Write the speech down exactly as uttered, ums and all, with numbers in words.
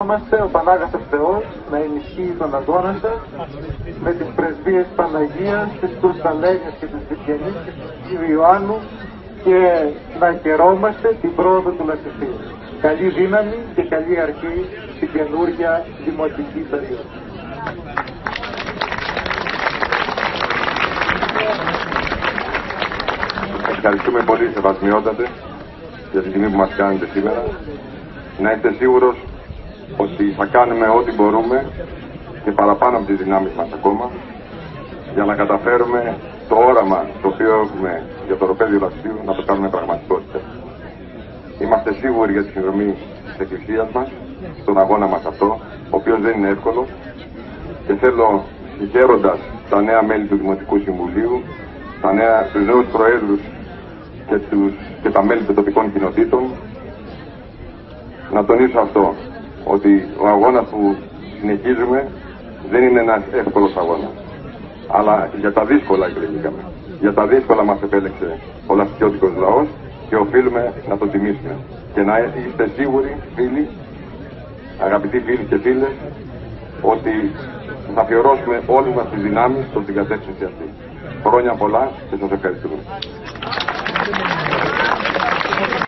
Είμαστε ο Πανάγαθος Θεός να ενισχύει τον αγώνα σας με τις πρεσβείες Παναγίας, της Κουρσταλένιας και της Βυθιανής και του Αγίου Ιωάννου και να χαιρόμαστε την πρόοδο του Λασιθίου. Καλή δύναμη και καλή αρχή στην καινούργια δημοτική περίοδο. Ευχαριστούμε πολύ, σεβασμιότατε, για την τιμή που μας κάνετε σήμερα. Να είστε σίγουρος ότι θα κάνουμε ό,τι μπορούμε και παραπάνω από τις δυνάμεις μας ακόμα για να καταφέρουμε το όραμα το οποίο έχουμε για το οροπέδιο Λασιθίου να το κάνουμε πραγματικότητα. Είμαστε σίγουροι για τη συνδρομή της Εκκλησίας μας στον αγώνα μας αυτό, ο οποίος δεν είναι εύκολος, και θέλω, συγχαίροντας τα νέα μέλη του Δημοτικού Συμβουλίου, τα νέα, τους νέους προέδρους και, τους, και τα μέλη των τοπικών κοινοτήτων, να τονίσω αυτό, ότι ο αγώνας που συνεχίζουμε δεν είναι ένας εύκολος αγώνας, αλλά για τα δύσκολα εκλεγήκαμε. Για τα δύσκολα μας επέλεξε ο λασιθιώτικος λαός και οφείλουμε να το τιμήσουμε. Και να είστε σίγουροι, φίλοι, αγαπητοί φίλοι και φίλες, ότι θα αφιερώσουμε όλες μας τις δυνάμεις προς την κατεύθυνση αυτή. Χρόνια πολλά και σας ευχαριστούμε.